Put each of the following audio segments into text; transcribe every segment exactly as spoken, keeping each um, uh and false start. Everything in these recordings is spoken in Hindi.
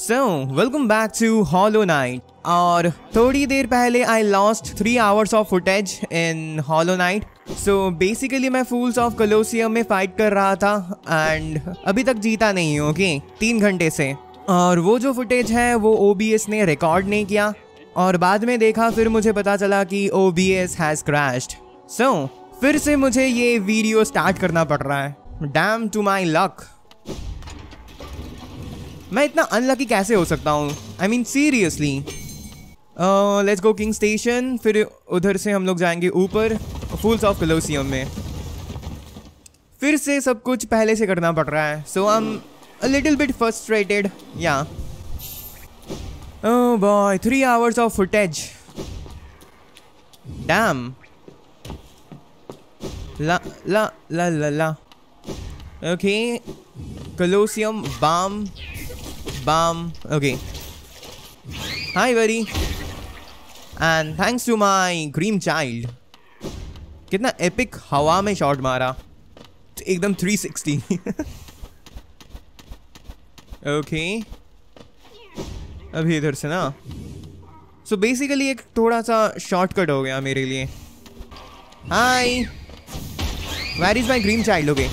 So, welcome back to Hollow Knight. और थोड़ी देर पहले I lost three hours of footage in Hollow Knight. So basically मैं Fools of Colosseum में फाइट कर रहा था and अभी तक जीता नहीं हूँ, ओके तीन घंटे से। और वो जो फुटेज है वो O B S ने रिकॉर्ड नहीं किया और बाद में देखा फिर मुझे पता चला कि O B S has crashed. So फिर से मुझे ये वीडियो स्टार्ट करना पड़ रहा है। Damn to my luck. मैं इतना अनलकी कैसे हो सकता हूँ? I mean seriously. Let's go king station, फिर उधर से हम लोग जाएंगे ऊपर फूल्स ऑफ कोलोसियम में। फिर से सब कुछ पहले से करना पड़ रहा है। So I am a little bit frustrated yeah. Oh boy, three hours of footage. Damn. ला ला ला ला ला। Okay, Colosseum bam Bam. Okay. Hi, buddy. And thanks to my Cream Child. कितना epic हवा में शॉट मारा, एकदम three sixty. Okay. अभी इधर से ना. So basically एक थोड़ा सा शॉर्टकट हो गया मेरे लिए. Hi. Where is my Cream Child? Okay.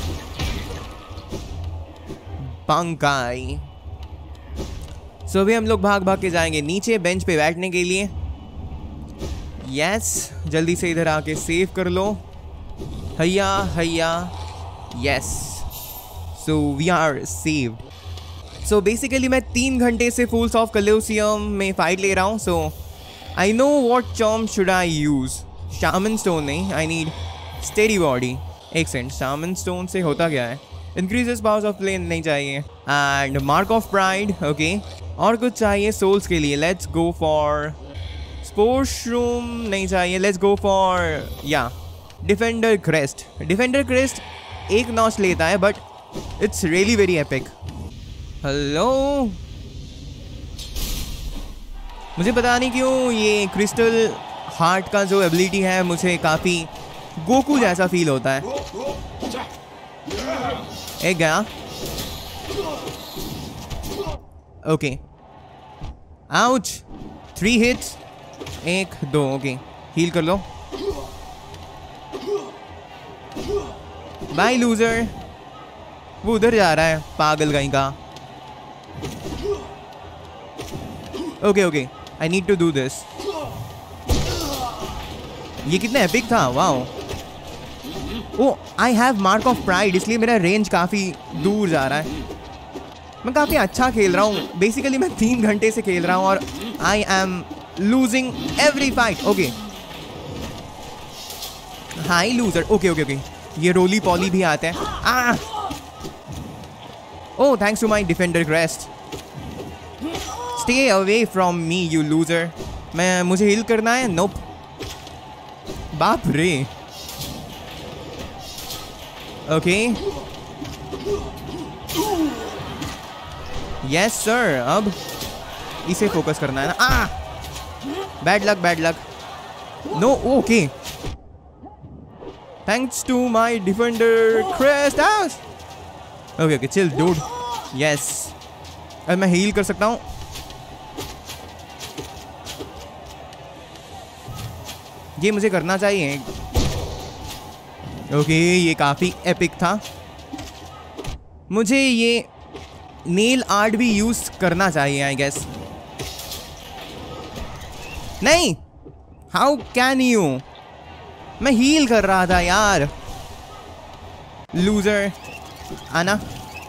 Bankai. So so, अभी हम लोग भाग भाग के जाएंगे नीचे बेंच पे बैठने के लिए। यस yes, जल्दी से इधर आके सेव कर लो। हैया हैया। Yes, so we are saved. So basically मैं तीन घंटे से फूल्स ऑफ कोलोसियम में फाइट ले रहा हूँ। So I know what charm should I use. Shaman stone नहीं, आई नीड स्टेडी बॉडी। एक सेकंड, शामन स्टोन से होता क्या है? इंक्रीजेस पावर्स ऑफ प्लेन नहीं चाहिए। And mark of pride, okay. और कुछ चाहिए सोल्स के लिए। Let's go for spore shroom नहीं चाहिए। Let's go for yeah defender crest. Defender crest एक नॉच लेता है but it's really very epic. Hello, मुझे पता नहीं क्यों ये क्रिस्टल हार्ट का जो एबिलिटी है मुझे काफ़ी गोकू जैसा फील होता है। एक गया। Okay, ouch. थ्री हिट्स, एक दो। ओके, हील कर लो। Bye loser. वो उधर जा रहा है पागल कहीं का। Okay okay, I need to do this. ये कितना एपिक था, wow. Oh, I have mark of pride, इसलिए मेरा रेंज काफ़ी दूर जा रहा है। मैं काफ़ी अच्छा खेल रहा हूँ। बेसिकली मैं तीन घंटे से खेल रहा हूँ और I am losing every fight. Okay, hi loser. Okay okay okay, ये रोली पॉली भी आता है। Ah oh, thanks to my defender crest. Stay away from me you loser. मैं मुझे हील करना है। नोप। बाप रे। Okay, yes sir. अब इसे फोकस करना है ना। Ah bad luck, bad luck. No, okay. Thanks to my defender crest. Okay okay, chill dude. Yes, अब मैं हील कर सकता हूँ। ये मुझे करना चाहिए। ओके, ये काफ़ी एपिक था। मुझे ये नेल आर्ट भी यूज करना चाहिए आई गेस। नहीं, हाउ कैन यू? मैं हील कर रहा था यार। लूजर, आना।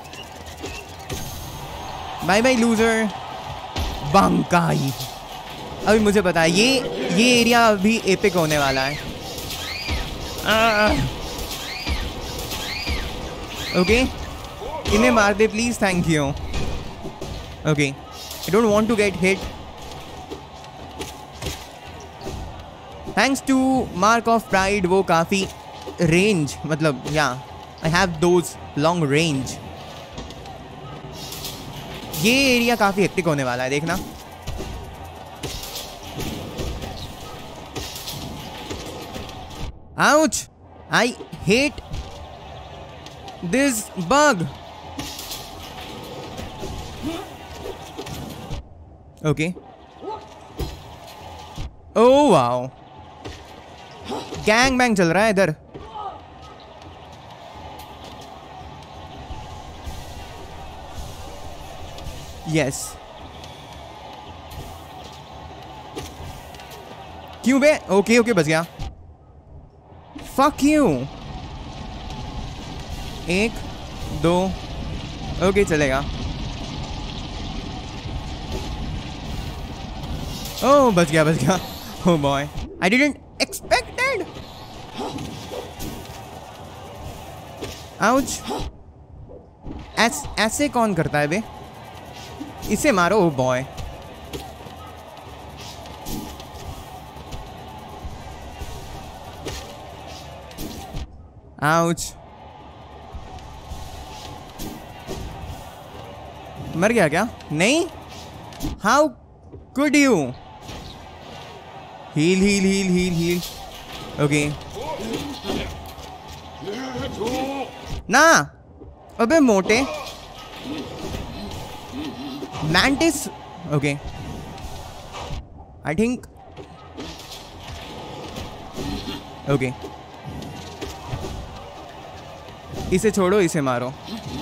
Bye bye loser. बंकाई। अभी मुझे पता है ये ये एरिया अभी एपिक होने वाला है। ओके, इन्हें मार दे please. Thank you. Okay, I don't want to get hit. Thanks to mark of pride, वो काफ़ी रेंज, मतलब yeah I have those long range. ये एरिया काफ़ी हेक्टिक होने वाला है, देखना। Ouch, I hate this bug. Okay, oh wow, gang bang चल रहा है इधर। यस, क्यों बे? ओके ओके, बच गया। Fuck you. एक दो, ओके चलेगा। ओह बच गया, बच गया। Oh boy, I didn't expected. Ouch. ऐस, ऐसे कौन करता है बे? इसे मारो। Oh boy, ouch. मर गया क्या? नहीं, how could you? Heal heal heal heal heal. Okay ना, अबे मोटे mantis. Okay, I think okay, इसे छोड़ो, इसे मारो।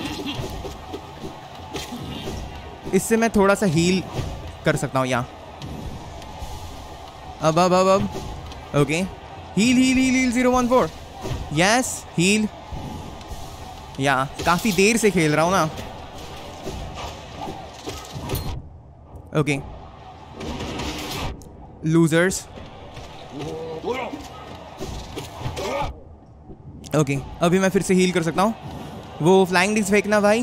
इससे मैं थोड़ा सा हील कर सकता हूँ यहाँ। अब अब अब अब okay, heal heal heal heal zero one four. Yes, heal. Yeah काफी देर से खेल रहा हूँ ना। Okay, losers. ओके, अभी मैं फिर से हील कर सकता हूँ। वो फ्लाइंग डिस्क फेंकना भाई।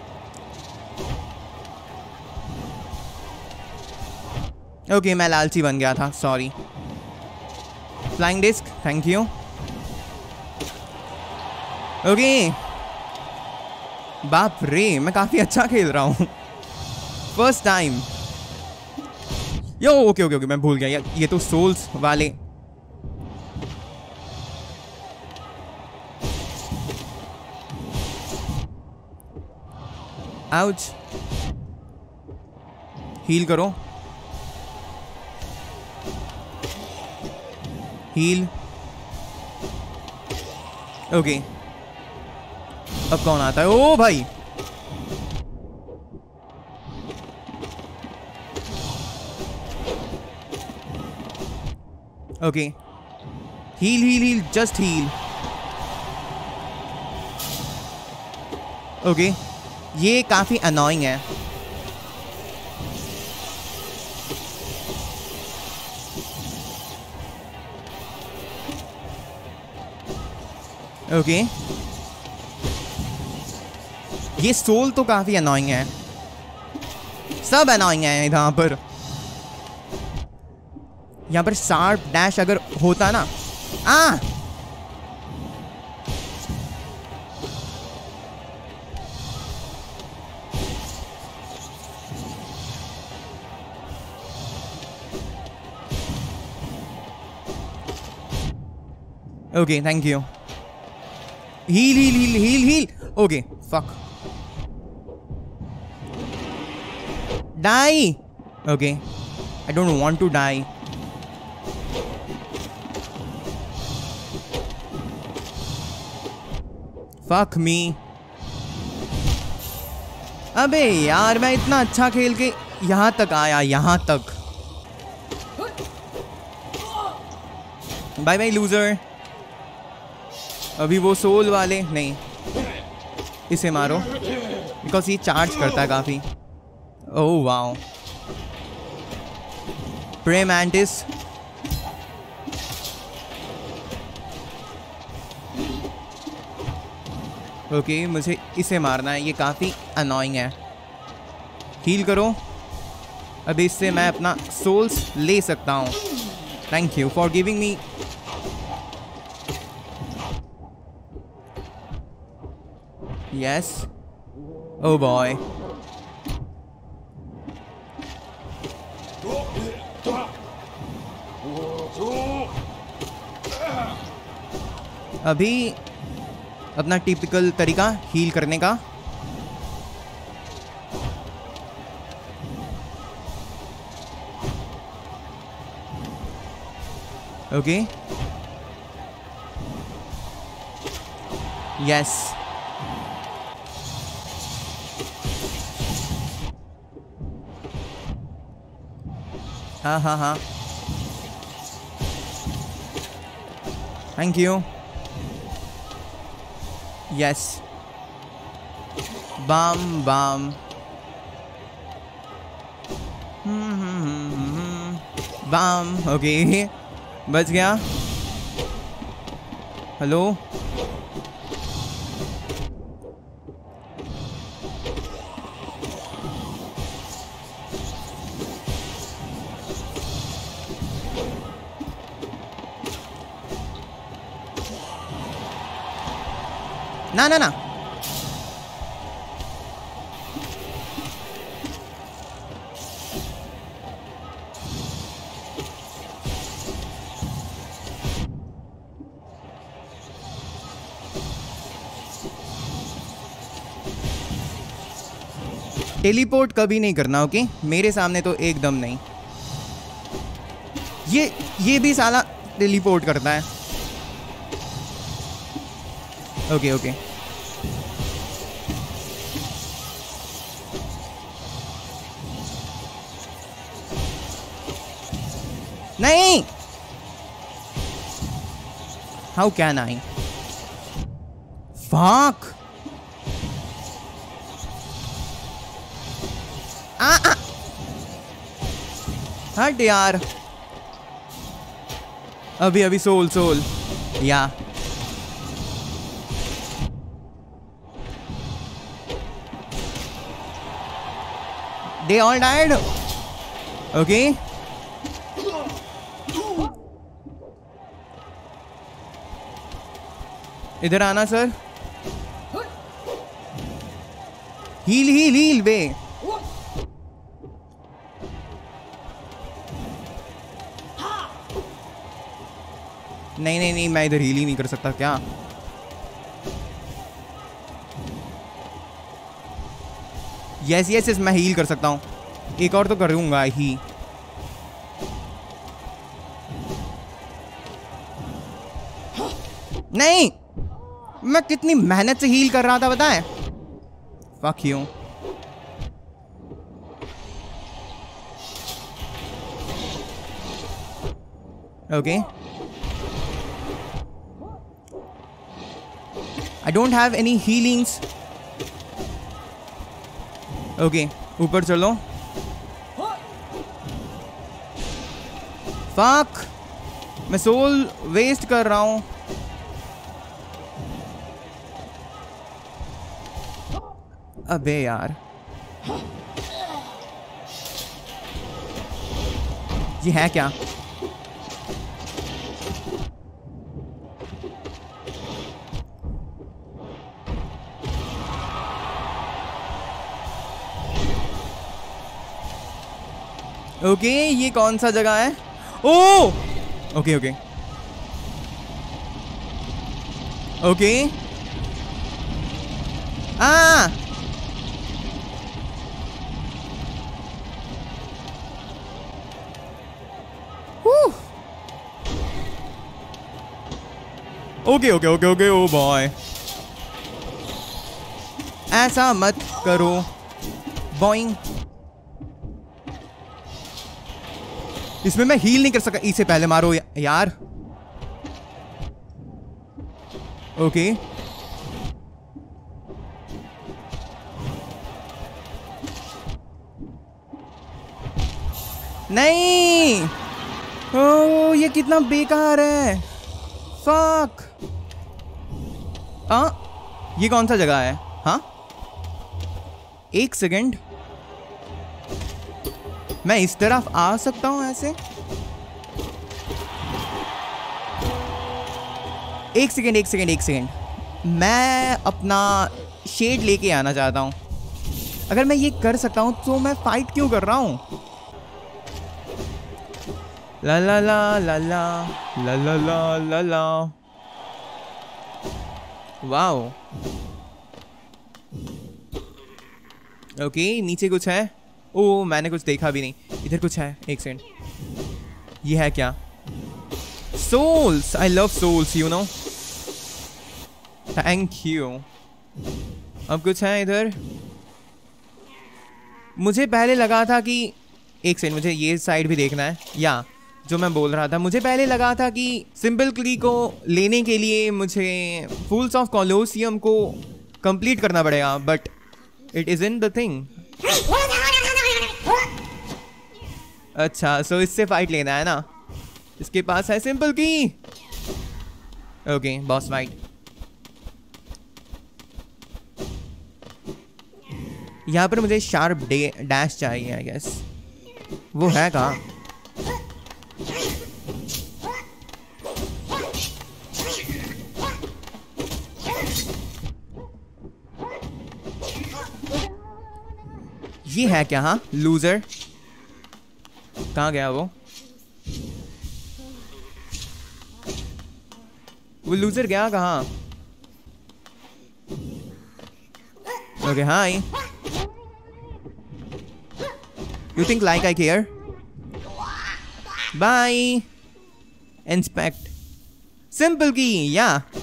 ओके okay, मैं लालची बन गया था, sorry. Flying disk, thank you. Okay, बाप रे, मैं काफी अच्छा खेल रहा हूँ first time. Yo okay okay okay, मैं भूल गया, ये तो सोल्स वाले। आउच, हील करो। हील। ओके, अब कौन आता है? ओ भाई, okay, heal heal heal, just heal. Okay, ये काफी अनोइंग है। ओके, ये सोल तो काफी अनोइंग है, सब अनोइंग है यहाँ पर। यहाँ पर शार्प डैश अगर होता ना। Ah okay, thank you. Heal heal heal heal heal. Okay, fuck, die. Okay, I don't want to die. Fuck me. अबे यार, मैं इतना अच्छा खेल के यहां तक आया, यहां तक। Bye bye loser. अभी वो सोल वाले नहीं, इसे मारो बिकॉज ये चार्ज करता है काफी। Oh wow, pray mantis. Okay, मुझे इसे मारना है, ये काफी अनोइंग है। हील करो। अभी इससे मैं अपना सोल्स ले सकता हूँ। Thank you for giving me. Yes, oh boy. अभी अपना टिपिकल तरीका हील करने का। ओके यस हाँ हाँ हाँ thank you yes bam bam bam okay बच गया हेलो ना ना ना टेलीपोर्ट कभी नहीं करना ओके मेरे सामने तो एकदम नहीं ये ये भी साला टेलीपोर्ट करता है ओके ओके नहीं how can I fuck ah, ah. हट यार अभी अभी सोल सोल या दे ऑल डाइड ओके इधर आना सर हील हील हील बे नहीं नहीं नहीं मैं इधर हील ही नहीं कर सकता क्या यस यस यस मैं हील कर सकता हूँ एक और तो करूँगा ही नहीं मैं कितनी मेहनत से हील कर रहा था बताएं fuck you okay I don't have any healings. Okay ऊपर चलो फक मैं सोल वेस्ट कर रहा हूं अबे यार ये है क्या ओके okay, ये कौन सा जगह है oh okay okay okay ah okay okay okay okay oh boy ऐसा मत करो बॉइंग इसमें मैं हील नहीं कर सका इसे पहले मारो या, यार ओके नहीं ओ ये कितना बेकार है फक हाँ ये कौन सा जगह है हाँ एक सेकंड मैं इस तरफ आ सकता हूं ऐसे एक सेकंड एक सेकंड एक सेकंड मैं अपना शेड लेके आना चाहता हूं अगर मैं ये कर सकता हूं तो मैं फाइट क्यों कर रहा हूं ला ला ला ला ला ला ला ला ला ला वाओ ओके नीचे कुछ है ओ मैंने कुछ देखा भी नहीं इधर कुछ है एक सेकंड ये है क्या souls. I love souls, you know. Thank you. अब कुछ है इधर? मुझे पहले लगा था कि एक सेकंड, मुझे ये साइड भी देखना है। या जो मैं बोल रहा था, मुझे पहले लगा था कि सिंपल क्ली को लेने के लिए मुझे फूल्स ऑफ कोलोसियम को कंप्लीट करना पड़ेगा, but it is in the thing. अच्छा, सो इससे फाइट लेना है ना। इसके पास है simple key. Okay, boss fight. यहाँ पर मुझे शार्प डैश चाहिए, आई गेस। वो है कहाँ? ये है क्या? हाँ, लूजर कहाँ गया वो? वो लूजर गया कहाँ? Okay, hi. You think like I care? Bye. Inspect simple key. Yeah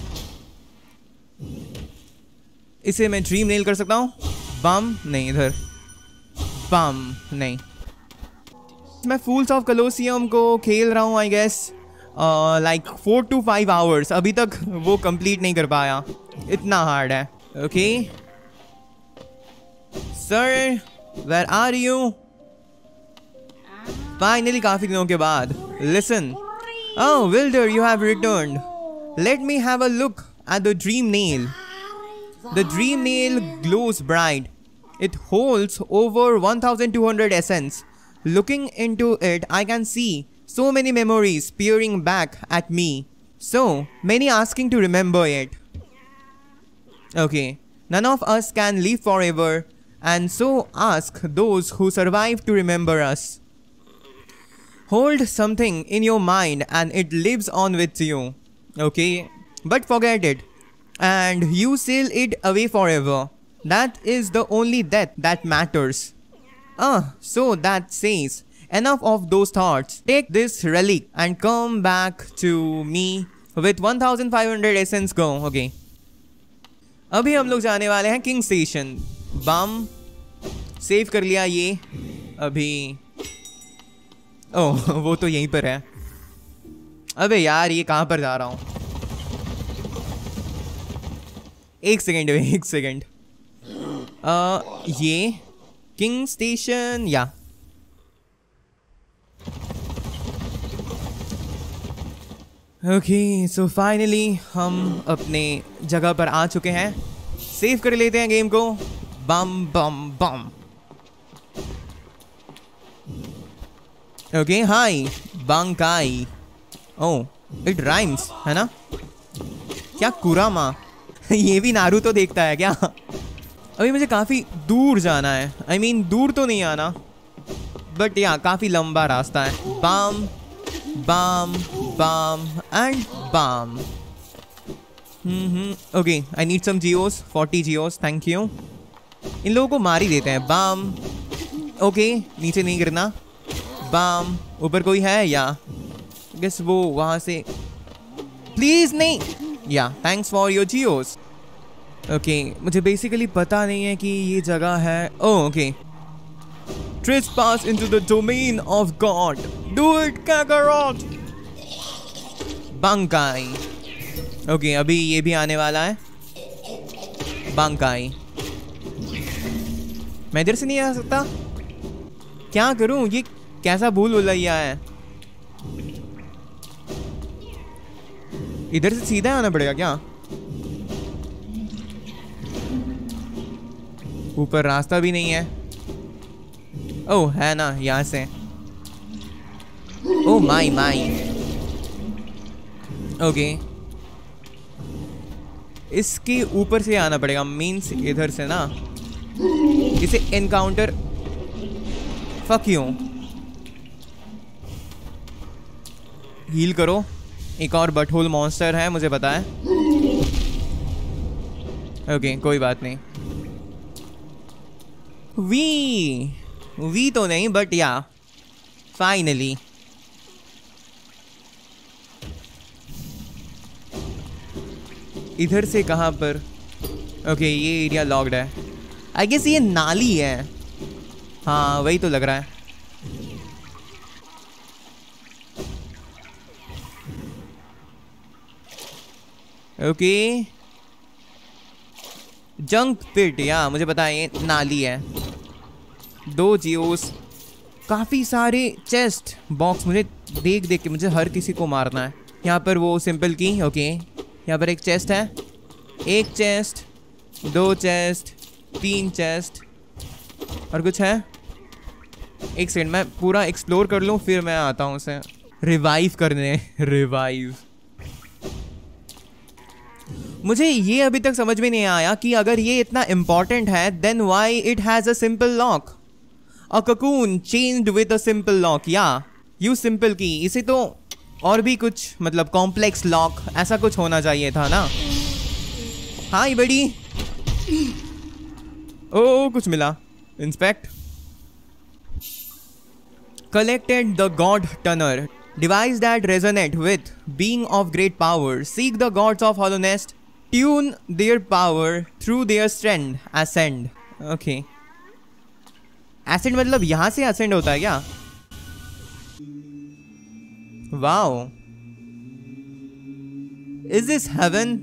इसे मैं ड्रीम नेल कर सकता हूँ। बम नहीं, इधर बम नहीं। मैं फूल्स ऑफ कोलोसियम को खेल रहा हूँ, I guess like four to five hours. अभी तक वो कंप्लीट नहीं कर पाया, इतना हार्ड है। Okay sir, where are you? Finally, काफी दिनों के बाद। Listen, oh Wilder, you have returned. Let me have a look at the dream nail. The dream nail glows bright. It holds over one thousand two hundred essence. Looking into it, I can see so many memories peering back at me. So many asking to remember it. Okay, none of us can live forever, and so ask those who survive to remember us. Hold something in your mind and it lives on with you. Okay, but forget it and you seal it away forever. That is the only death that matters. Ah, so that says enough of those thoughts. Take this relic and come back to me with one thousand five hundred essence. Go. Okay, अभी हम लोग जाने वाले हैं किंग स्टेशन। बम सेव कर लिया ये। अभी ओह, वो तो यहीं पर है। अबे यार, ये कहाँ पर जा रहा हूँ? एक सेकेंड, एक सेकेंड। ये king station. Yeah okay, so finally हम अपने जगह पर आ चुके हैं। सेव कर लेते हैं गेम को। Bam bam bam. Okay, hi bankai. Oh, it rhymes, है ना? क्या कुरामा? ये भी नारुतो देखता है क्या? अभी मुझे काफ़ी दूर जाना है। आई I मीन mean, दूर तो नहीं आना, बट या काफ़ी लंबा रास्ता है। Bam bam bam and bam. Hmm okay, I need some geos, forty geos, thank you. इन लोगों को मार ही देते हैं। बाम। ओके, नीचे नहीं गिरना। बाम। ऊपर कोई है या गेस वो वहाँ से। प्लीज नहीं। Yeah thanks for your geos. Okay, मुझे बेसिकली पता नहीं है कि ये जगह है। Oh okay, trespass into the domain of God. Do it, Kakarot. बंकाई। ओके, अभी ये भी आने वाला है। बंकाई। मैं इधर से नहीं आ सकता? क्या करूं? ये कैसा भूल भुलैया है? इधर से सीधा आना पड़ेगा क्या? ऊपर रास्ता भी नहीं है। ओह, है ना, यहाँ से। ओह माई माई। ओके, इसके ऊपर से आना पड़ेगा। मीन्स इधर से ना इसे एनकाउंटर। Fuck you. हील करो। एक और बटहोल मॉन्स्टर है, मुझे पता है। ओके, कोई बात नहीं। वी वी तो नहीं, बट या फाइनली। इधर से कहाँ पर? ओके ये एरिया लॉक्ड है। आई गेस ये नाली है। हाँ वही तो लग रहा है। ओके जंक पिट, या मुझे पता है ये नाली है। दो जियोस, काफ़ी सारे चेस्ट बॉक्स, मुझे देख देख के मुझे हर किसी को मारना है। यहाँ पर वो सिंपल की, ओके यहाँ पर एक चेस्ट है, एक चेस्ट, दो चेस्ट, तीन चेस्ट, और कुछ है? एक सेकंड मैं पूरा एक्सप्लोर कर लूँ फिर मैं आता हूँ उसे रिवाइव करने। रिवाइव मुझे ये अभी तक समझ में नहीं आया कि अगर ये इतना इम्पोर्टेंट है then why it has a simple lock. A cocoon changed with a simple lock, yeah you simple key. इसे तो और भी कुछ मतलब कॉम्प्लेक्स लॉक ऐसा कुछ होना चाहिए था ना। हाय बड़ी। ओ कुछ मिला। Inspect. Collected the God Tunner, device that resonate with being of great power. Seek the gods of Hollow Nest, tune their power through their strength. Ascend. Okay. Ascend मतलब यहाँ से ascend होता है क्या? Wow. Is this heaven?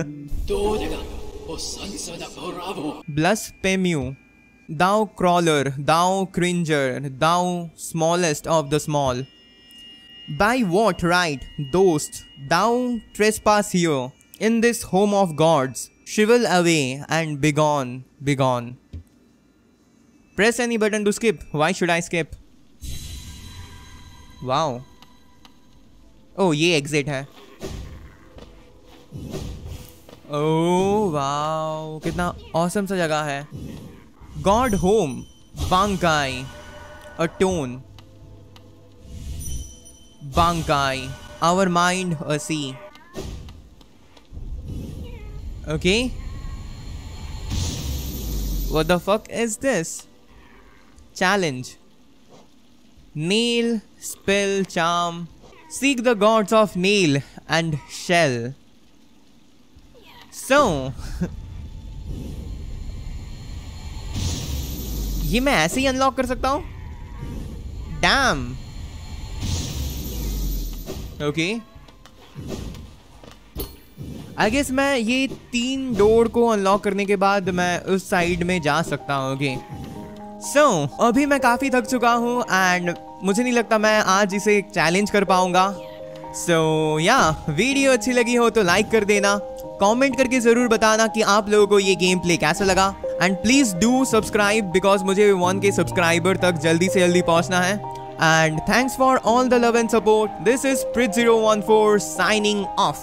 Blasphemy. Thou crawler, thou cringer, thou smallest of the small. By what right dost thou trespass here in this home of gods? Shrivel away and begone, begone. Press any button to skip. Why should I skip? Wow. Oh, ये exit है. Oh wow, कितना awesome सा जगह है. God home, Bankai, atone. Bankai, our mind a sea. Okay. What the fuck is this? Challenge. Nail, spell, charm. Seek the gods of nail and shell. So. ये मैं ऐसे ही अनलॉक कर सकता हूँ? डैम। ओके आई गेस मैं ये तीन डोर को अनलॉक करने के बाद मैं उस साइड में जा सकता हूँ। ओके सो अभी मैं काफ़ी थक चुका हूँ एंड मुझे नहीं लगता मैं आज इसे चैलेंज कर पाऊँगा। सो या वीडियो अच्छी लगी हो तो लाइक कर देना, कमेंट करके ज़रूर बताना कि आप लोगों को ये गेम प्ले कैसा लगा and please do subscribe because मुझे वन के सब्सक्राइबर तक जल्दी से जल्दी पहुंचना है। And thanks for all the love and support. This is Prit zero one four signing of.